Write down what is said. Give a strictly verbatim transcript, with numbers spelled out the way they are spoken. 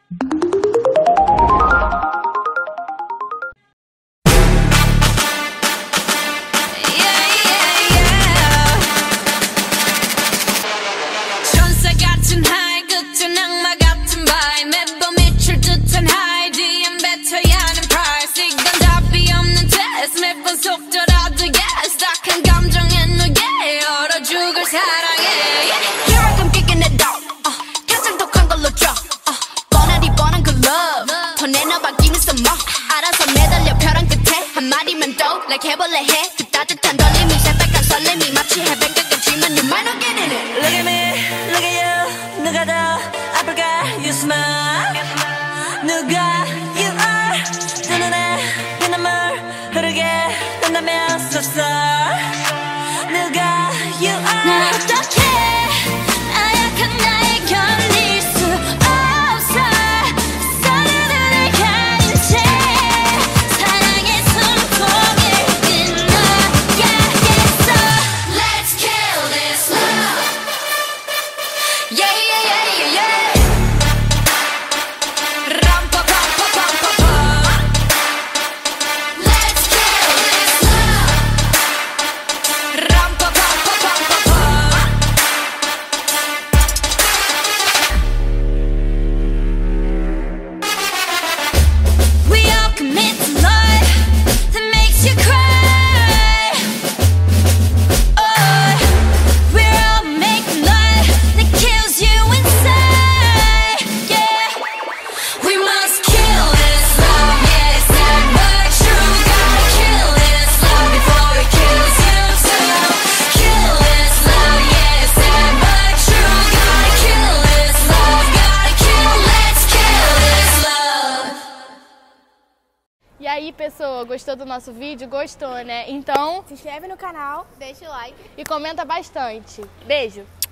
like 해볼래 해 그 따뜻한 떨림이 새빨간 설렘이 마치 해변가까지만 you might not get in it. Look at me, look at you. 누가 더 아플까? You smile. 누가 you are. 두 눈에 피눈물 흐르게 된다면 so sorry. 누가 you are. 나 어떡해 나약한 나에 견딜 수 없어. 서로를 가린 채 사랑의 숨통을 끊어야겠어. Let's kill this love. Yeah yeah yeah yeah yeah. 람파파파파파파. Let's kill this love. 람파파파파파파. We all commit to love that makes you cry. Oh, we're all making love that kills you inside. Yeah, we must kill this love. Yeah, it's not but true. Gotta kill this love before it kills you too. Kill this love. Yeah, it's not but true. Gotta kill this love. Gotta kill. Let's kill this love. E aí, pessoa, gostou do nosso vídeo? Gostou, né? Então, Se inscreve no canal, deixa o like. e comenta bastante. Beijo!